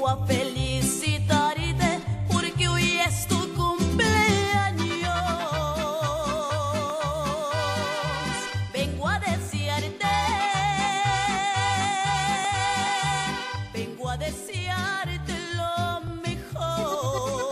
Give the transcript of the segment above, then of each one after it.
vengo a felicitarte porque hoy es tu cumpleaños. Vengo a desearte, vengo a desearte lo mejor.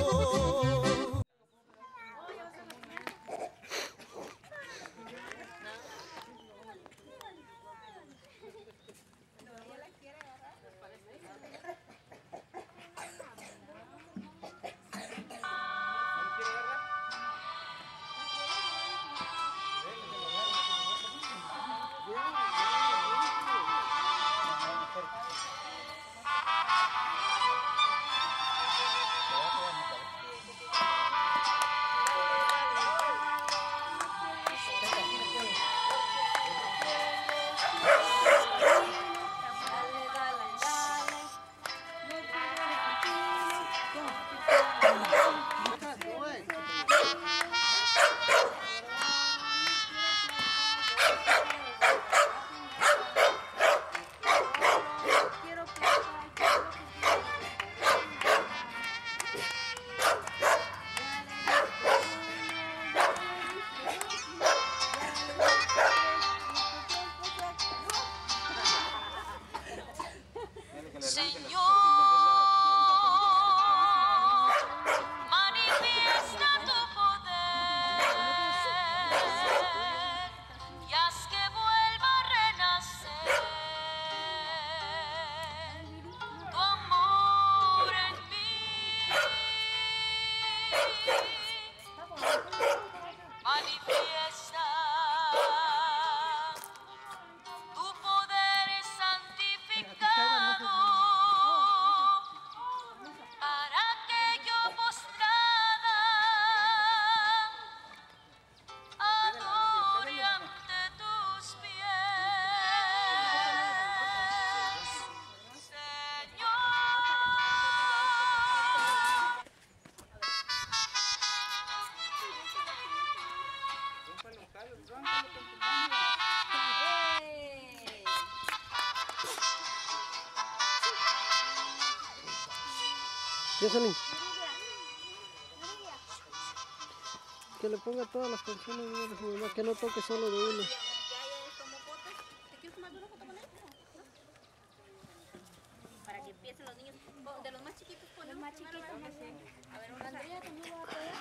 Señor, manifiesta tu poder y haz que vuelva a renacer tu amor en mí. Manifiesta tu poder santificado para que yo postrada adore ante tus pies, Señor. Yesani, que le ponga todas las canciones de su mamá, que no toque solo de una. Para que empiecen los niños, de los más chiquitos ponemos los más chiquitos. A ver, una Andrea también va a poder.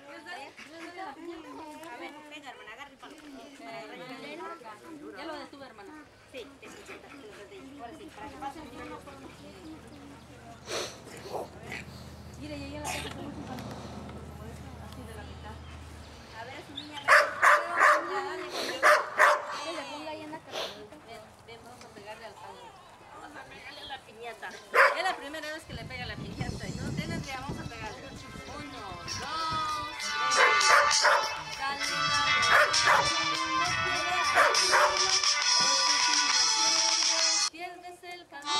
A ver, venga hermana, agarre el palo. Ya lo detuve hermana. Sí, te sientas, ahora sí, para que pasen uno por uno. Mire, ya la casa con un palo. Así de la mitad. A ver a su niña, ya dale conmigo. Que le ponga ahí en la carpeta. Ven, vamos a pegarle al palo. Vamos a pegarle a la piñata. Es la primera vez que le pega la piñata. No, déjenle, vamos a pegarle. 1, 2, 3. Dale, pierdes el camino.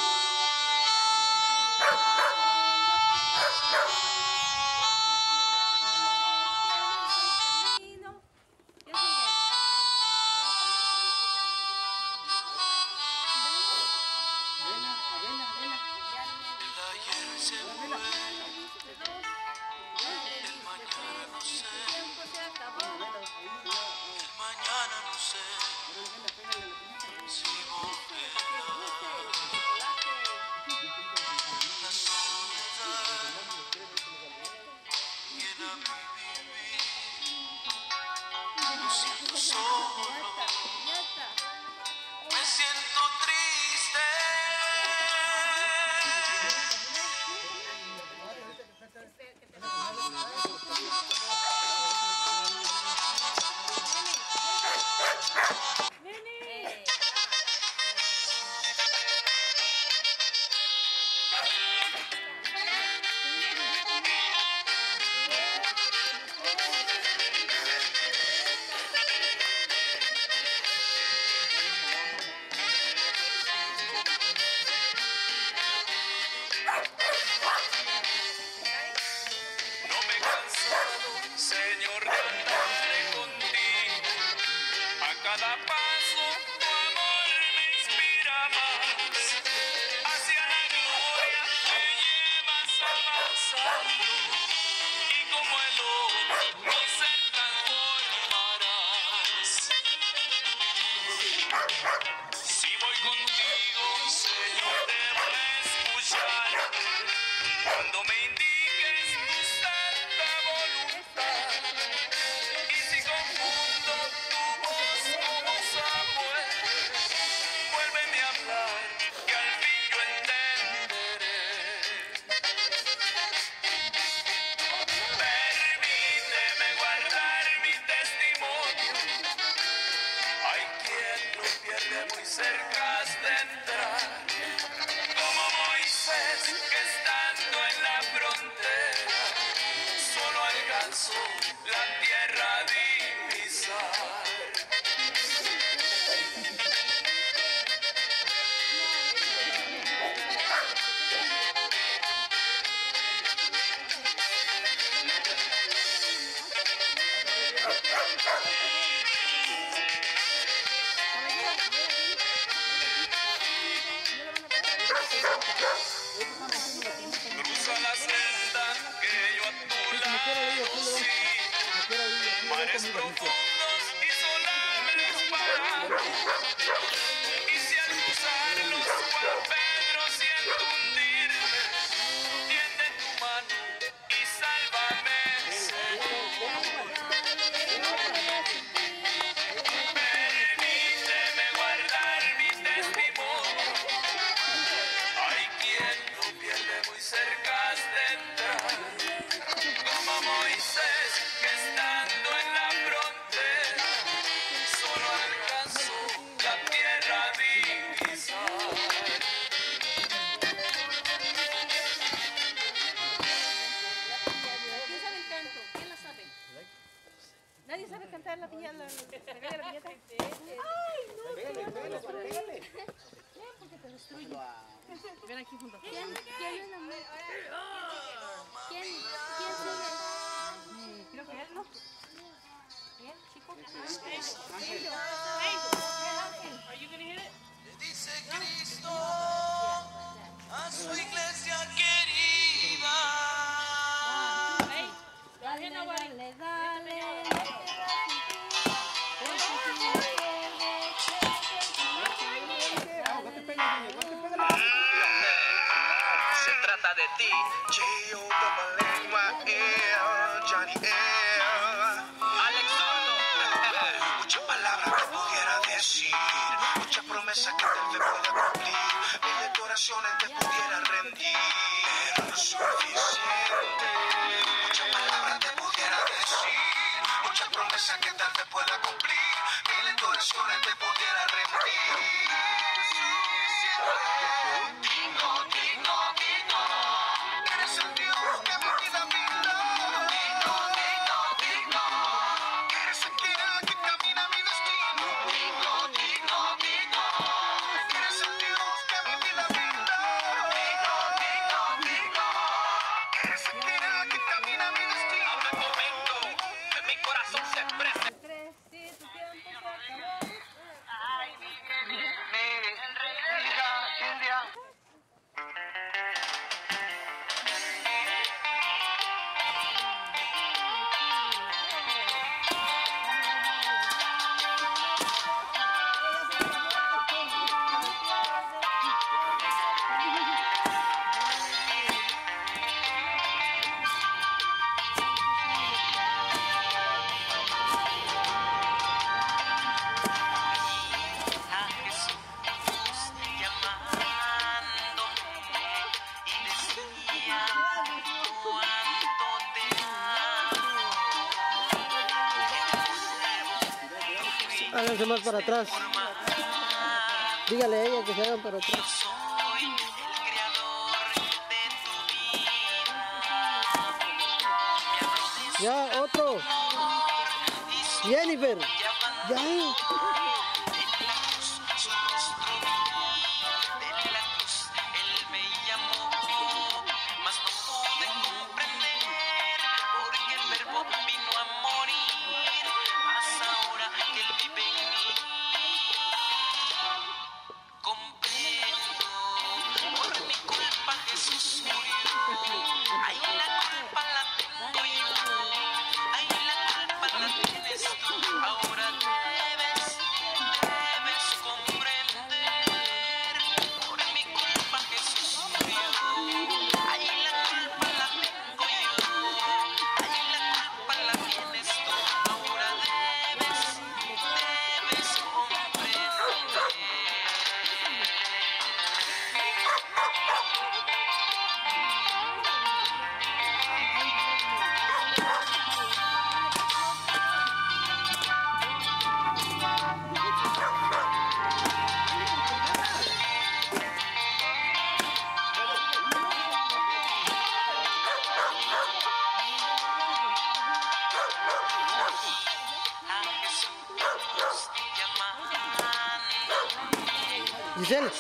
acaso la tierra divisar. Cruza la senda que yo a tu lado conocí, mares profundos y solares parados, y si al cruzarlos Juan Pedro siento hundirme, tiende tu mano y sálvame, Señor. Permíteme guardar mi testimonio. Hay quien lo pierde muy cerca de entrar, como Moisés que estando en la frontera solo alcanzó la tierra divisar. ¿Quién sabe el canto? ¿Quién la sabe? ¿Nadie sabe cantar la piñata? ¿La piñata? ¡Ay, no! Pégale. Porque te destruye. Ven aquí junto. ¿Quién sigue? Creo que él, ¿no? ¿Él, chico? Angel. Are you gonna hit it? Le dice Cristo a su iglesia querida. Dale, no te Se trata de ti, Johnny Alex Zurdo. Muchas palabras te pudiera decir, muchas promesas que tal vez pueda cumplir, miles de oraciones te pudiera rendir, pero no es suficiente. Muchas palabras te pudiera decir, muchas promesas que tal vez pueda cumplir, miles de oraciones te pudiera rendir. Eres el Dios que mi vida brinda. Eres aquel que camina mi destino. Eres el Dios que mi vida brinda. Eres aquel que camina mi destino. Ahora el momento de mi corazón se expresa. Sí, tu tiempo se acabó. Ay, mi India. A Jesús llamándome y decía cuánto te amo. Háganse más para atrás. Dígale a ella que se hagan para atrás. Soy el creador de tu vida. Ya, otro. Jennifer. Ya. En la cruz su rostro vi, en la cruz él me llamó, mas no pude comprender porque el verbo vino a morir, mas ahora que él vive en mí, comprendo, por mi culpa Jesús murió, ay la culpa la tengo yo, ay la culpa la tienes tú, ahora debes Giselle.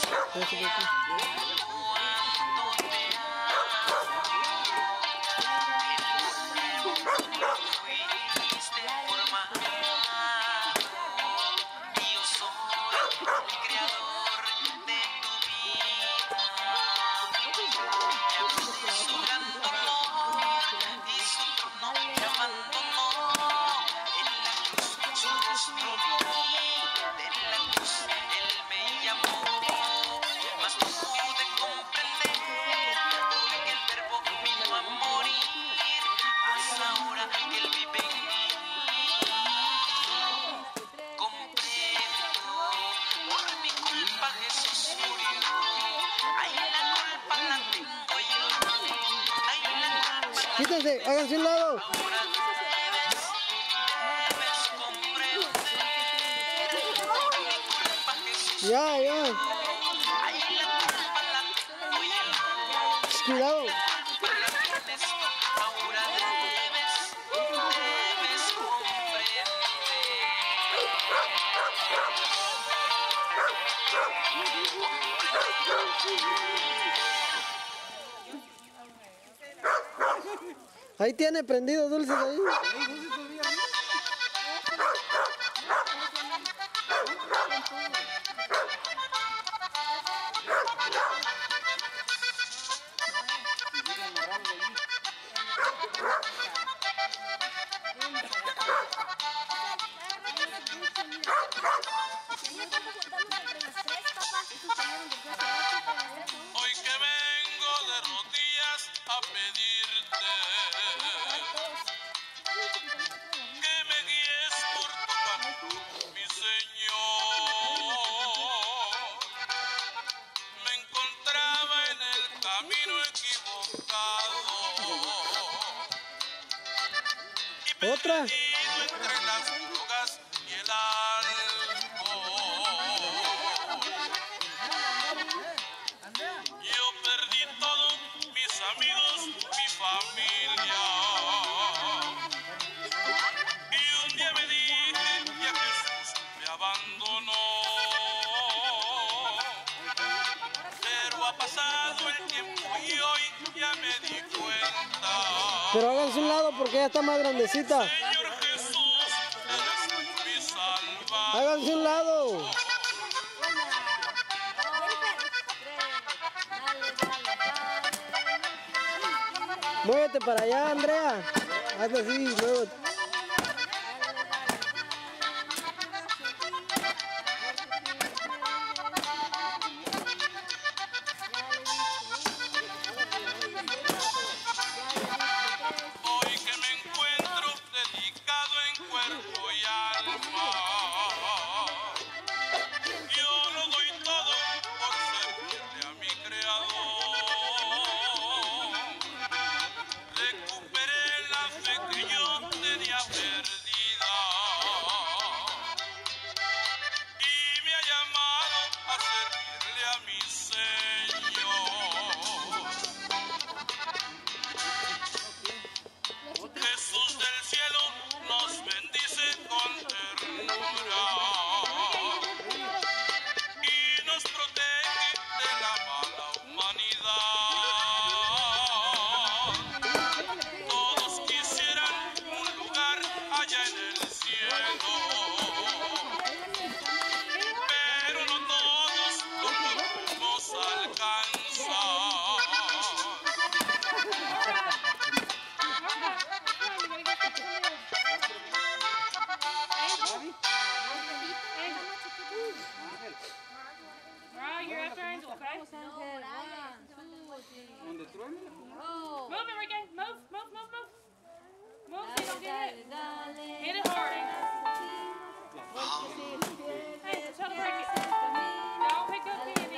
Quítense, háganse un lado. Ya. Cuidado. Ahí tiene prendido dulces ahí. Hoy que vengo de rodillas a pedirte que me guíes por tu camino, mi Señor. Me encontraba en el camino equivocado y Otra. perdido entre las drogas y el alcohol. Yo perdí todo, mis amigos, mi familia. Y un día me dije que Jesús me abandonó. Pero ha pasado el tiempo y hoy ya me di cuenta. Pero háganse un lado porque ella está más grandecita. Señor Jesús, eres mi salvador. Háganse un lado. Muévete para allá, Andrea. Hazlo así, muévete. Hoy que me encuentro delicado en cuerpo y alma, yo lo doy todo por servirle a mi Creador. Recuperé la fe que yo tenía perdida y me ha llamado a servirle a mi Señor. Jesús del cielo nos bendice con ternura y nos protege de la mala humanidad. Todos quisieran un lugar allá en el cielo, pero no todos lo podemos alcanzar. Alright, you're after Angel, okay? Move it, Ricky. Move. Move so you don't get hit. Hit it hard, Angel. Hey, try to break it. Don't pick up candy.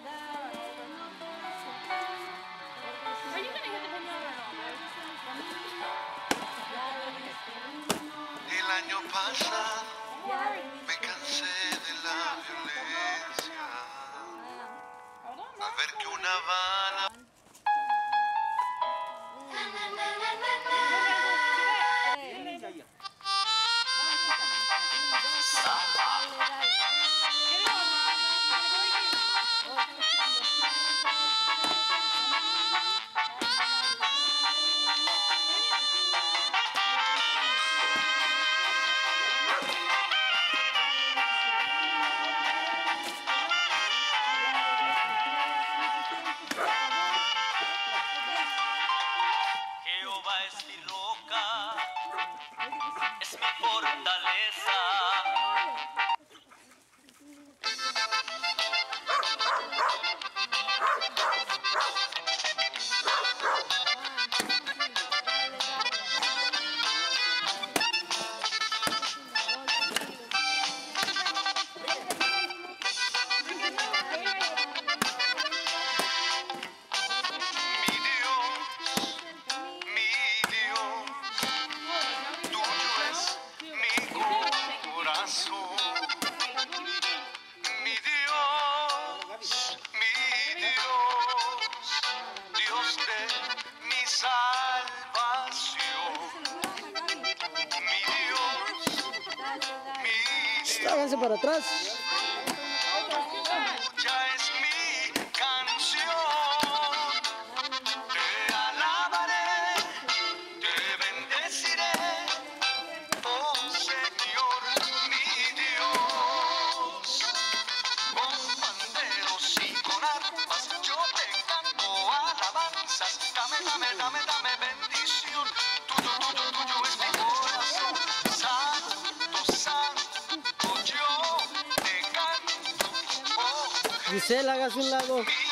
Are you gonna hit the pinata or not, El año pasado me cansé de la violencia Hold on, al ver que una bala Dios de mi salvación, mi Dios, mi Dios. Háganse para atrás. Ya es mi canción, te alabaré, te bendeciré, oh Señor, mi Dios. Con panderos y con arpas yo te canto alabanzas. Dame, dame, dame, dame bendición. Tuyo, tuyo, tuyo es mi corazón. Santo, santo, yo te canto. Oh, Giselle, hágase un lado. mi